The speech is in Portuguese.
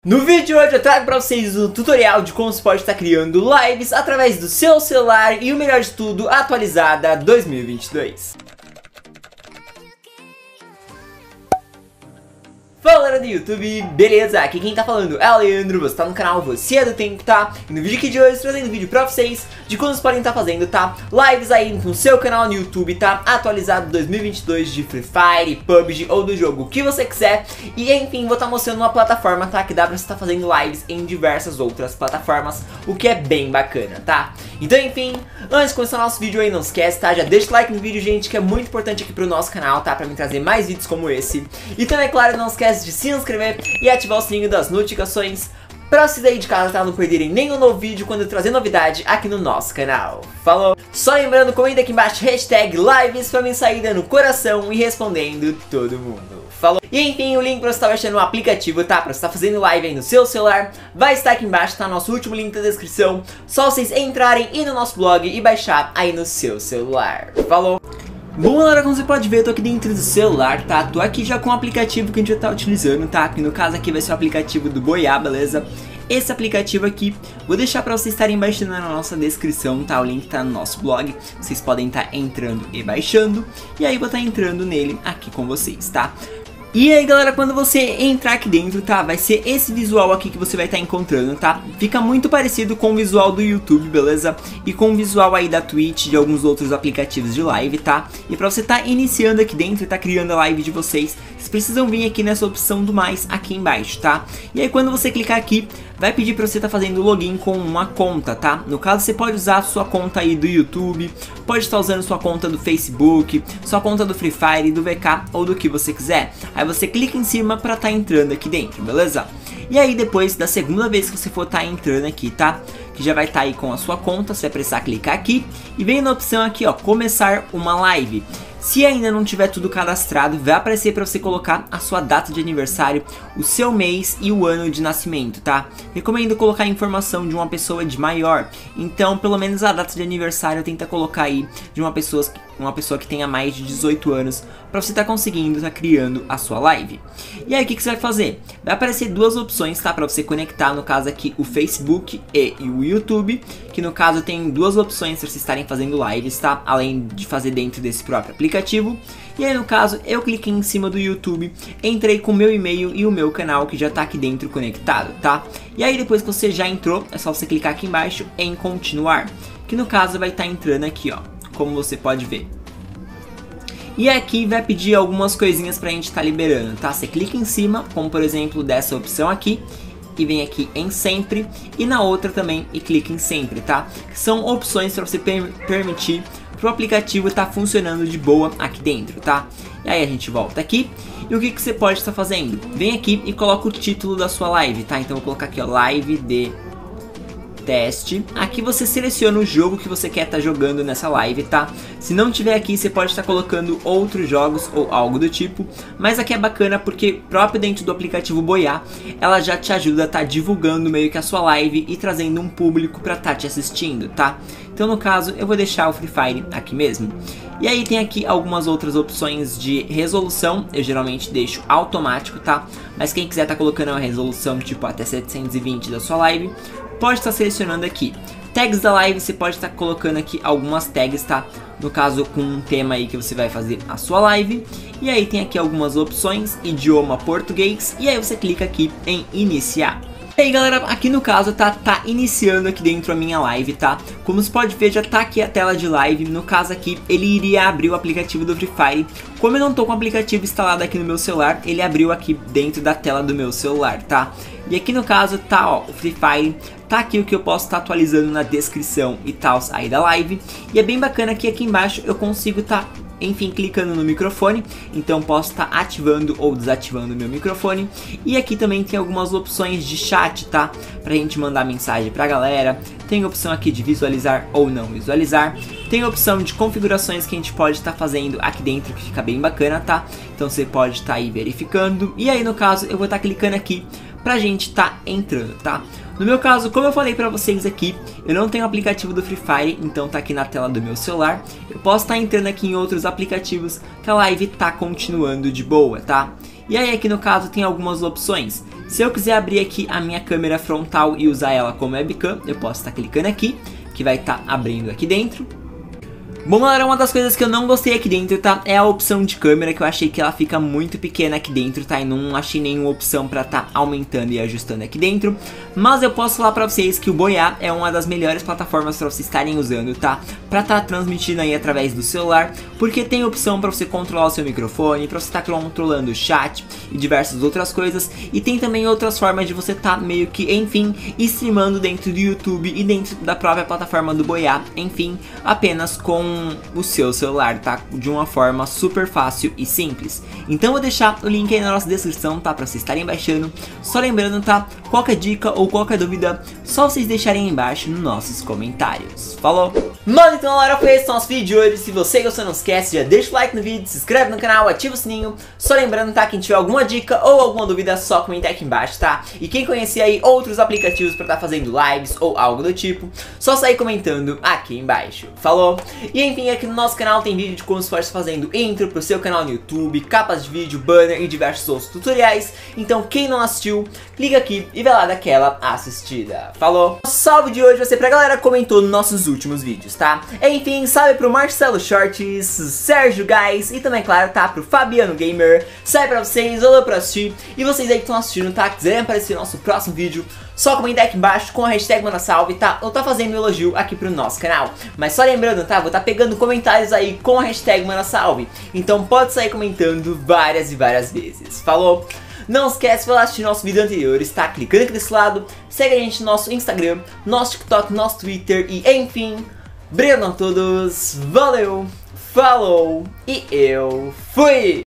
No vídeo de hoje eu trago para vocês um tutorial de como você pode estar criando lives através do seu celular e o melhor de tudo, atualizada 2022. Fala galera do YouTube, beleza? Aqui quem tá falando é o Leandro, você tá no canal Você é do Tempo, tá? E no vídeo aqui de hoje eu estou trazendo um vídeo pra vocês de como vocês podem estar fazendo, tá? Lives aí no seu canal no YouTube, tá? Atualizado 2022 de Free Fire, PUBG ou do jogo que você quiser. E enfim, vou estar mostrando uma plataforma, tá? Que dá pra você estar fazendo lives em diversas outras plataformas, o que é bem bacana, tá? Então enfim, antes de começar o nosso vídeo aí, não esquece, tá? Já deixa o like no vídeo, gente, que é muito importante aqui pro nosso canal, tá? Pra me trazer mais vídeos como esse. E também, é claro, não esquece de se inscrever e ativar o sininho das notificações pra vocês aí de casa, tá? Não perderem nenhum novo vídeo quando eu trazer novidade aqui no nosso canal. Falou! Só lembrando, comenta aqui embaixo hashtag lives pra mim sair dando coração e respondendo todo mundo. Falou! E enfim, o link pra você estar baixando o aplicativo, tá? Pra você estar fazendo live aí no seu celular vai estar aqui embaixo, tá? Nosso último link da descrição. Só vocês entrarem e no nosso blog e baixar aí no seu celular. Falou! Bom galera, como você pode ver, eu tô aqui dentro do celular, tá? Tô aqui já com o aplicativo que a gente vai estar utilizando, tá? Que no caso aqui vai ser o aplicativo do Boiá, beleza? Esse aplicativo aqui, vou deixar pra vocês estarem baixando na nossa descrição, tá? O link tá no nosso blog, vocês podem estar entrando e baixando. E aí vou estar entrando nele aqui com vocês, tá? E aí galera, quando você entrar aqui dentro, tá, vai ser esse visual aqui que você vai estar encontrando, tá? Fica muito parecido com o visual do YouTube, beleza? E com o visual aí da Twitch, de alguns outros aplicativos de live, tá? E pra você estar iniciando aqui dentro e tá criando a live de vocês precisam vir aqui nessa opção do mais aqui embaixo, tá? E aí quando você clicar aqui, vai pedir pra você estar fazendo login com uma conta, tá? No caso você pode usar a sua conta aí do YouTube, pode estar usando sua conta do Facebook, sua conta do Free Fire, do VK ou do que você quiser. Aí você clica em cima pra estar entrando aqui dentro, beleza? E aí depois da segunda vez que você for estar entrando aqui, tá? Que já vai estar aí com a sua conta, você vai precisar clicar aqui e vem na opção aqui, ó, começar uma live. Se ainda não tiver tudo cadastrado, vai aparecer para você colocar a sua data de aniversário, o seu mês e o ano de nascimento, tá? Recomendo colocar a informação de uma pessoa de maior, então pelo menos a data de aniversário tenta colocar aí de uma pessoa que tenha mais de 18 anos, para você estar conseguindo estar criando a sua live. E aí o que você vai fazer? Vai aparecer duas opções, tá? Para você conectar, no caso aqui, o Facebook e o YouTube, que no caso tem duas opções para vocês estarem fazendo lives, tá? Além de fazer dentro desse próprio aplicativo. E aí no caso eu cliquei em cima do YouTube, entrei com o meu e-mail e o meu canal que já tá aqui dentro conectado, tá? E aí depois que você já entrou, é só você clicar aqui embaixo em continuar, que no caso vai estar entrando aqui, ó, como você pode ver. E aqui vai pedir algumas coisinhas pra gente estar liberando, tá? Você clica em cima, como por exemplo dessa opção aqui, e vem aqui em sempre, e na outra também e clica em sempre, tá? São opções para você permitir pro aplicativo estar funcionando de boa aqui dentro, tá? E aí a gente volta aqui, e o que você pode estar fazendo? Vem aqui e coloca o título da sua live, tá? Então eu vou colocar aqui, ó, live de teste. Aqui você seleciona o jogo que você quer estar jogando nessa live, tá? Se não tiver aqui, você pode estar colocando outros jogos ou algo do tipo, mas aqui é bacana porque próprio dentro do aplicativo Boiá, ela já te ajuda a estar divulgando meio que a sua live e trazendo um público para estar te assistindo, tá? Então no caso, eu vou deixar o Free Fire aqui mesmo. E aí tem aqui algumas outras opções de resolução, eu geralmente deixo automático, tá? Mas quem quiser estar colocando uma resolução tipo até 720 da sua live, pode estar selecionando aqui. Tags da live, você pode estar colocando aqui algumas tags, tá? No caso com um tema aí que você vai fazer a sua live. E aí tem aqui algumas opções, idioma português, e aí você clica aqui em iniciar. E aí galera, aqui no caso tá iniciando aqui dentro a minha live, tá? Como você pode ver, já tá aqui a tela de live. No caso aqui, ele iria abrir o aplicativo do Free Fire. Como eu não tô com o aplicativo instalado aqui no meu celular, ele abriu aqui dentro da tela do meu celular, tá? E aqui no caso tá, ó, o Free Fire. Tá aqui o que eu posso estar atualizando na descrição e tal aí da live. E é bem bacana que aqui embaixo eu consigo estar, enfim, clicando no microfone, então posso estar ativando ou desativando o meu microfone. E aqui também tem algumas opções de chat, tá? Pra gente mandar mensagem pra galera. Tem a opção aqui de visualizar ou não visualizar. Tem a opção de configurações que a gente pode estar fazendo aqui dentro, que fica bem bacana, tá? Então você pode estar aí verificando. E aí no caso eu vou estar clicando aqui pra gente estar entrando, tá? No meu caso, como eu falei pra vocês aqui, eu não tenho aplicativo do Free Fire, então tá aqui na tela do meu celular. Eu posso estar entrando aqui em outros aplicativos que a live tá continuando de boa, tá? E aí aqui no caso tem algumas opções. Se eu quiser abrir aqui a minha câmera frontal e usar ela como webcam, eu posso estar clicando aqui, que vai estar abrindo aqui dentro. Bom, galera, uma das coisas que eu não gostei aqui dentro, tá, é a opção de câmera, que eu achei que ela fica muito pequena aqui dentro, tá, e não achei nenhuma opção pra tá aumentando e ajustando aqui dentro. Mas eu posso falar pra vocês que o Boia é uma das melhores plataformas pra vocês estarem usando, tá, pra tá transmitindo aí através do celular, porque tem opção pra você controlar o seu microfone, pra você tá controlando o chat e diversas outras coisas, e tem também outras formas de você tá meio que, enfim, streamando dentro do YouTube e dentro da própria plataforma do Boia, enfim, apenas com o seu celular, tá? De uma forma super fácil e simples. Então eu vou deixar o link aí na nossa descrição, tá? Pra vocês estarem baixando. Só lembrando, tá? Qualquer dica ou qualquer dúvida, só vocês deixarem aí embaixo nos nossos comentários. Falou? Mano, então galera, foi esse o nosso vídeo de hoje. Se você gostou, não esquece, já deixa o like no vídeo, se inscreve no canal, ativa o sininho. Só lembrando, tá? Quem tiver alguma dica ou alguma dúvida, só comentar aqui embaixo, tá? E quem conhecer aí outros aplicativos pra tá fazendo lives ou algo do tipo, só sair comentando aqui embaixo. Falou? E enfim, aqui no nosso canal tem vídeo de como você pode fazendo intro pro seu canal no YouTube, capas de vídeo, banner e diversos outros tutoriais. Então quem não assistiu, clica aqui e vai lá daquela assistida. Falou? O salve de hoje vai ser pra galera que comentou nos nossos últimos vídeos, tá? Enfim, salve pro Marcelo Shorts, Sérgio Guys e também, claro, tá, pro Fabiano Gamer. Salve pra vocês, valeu por assistir. E vocês aí que estão assistindo, tá, quiserem aparecer no nosso próximo vídeo, só comentar aqui embaixo com a hashtag ManaSalve, tá? Ou tá fazendo um elogio aqui pro nosso canal. Mas só lembrando, tá? Vou tá pegando comentários aí com a hashtag ManaSalve. Então pode sair comentando várias e várias vezes. Falou? Não esquece de assistir nossos vídeos anteriores, tá? Clicando aqui desse lado. Segue a gente no nosso Instagram, nosso TikTok, nosso Twitter e enfim. Obrigado a todos. Valeu, falou e eu fui!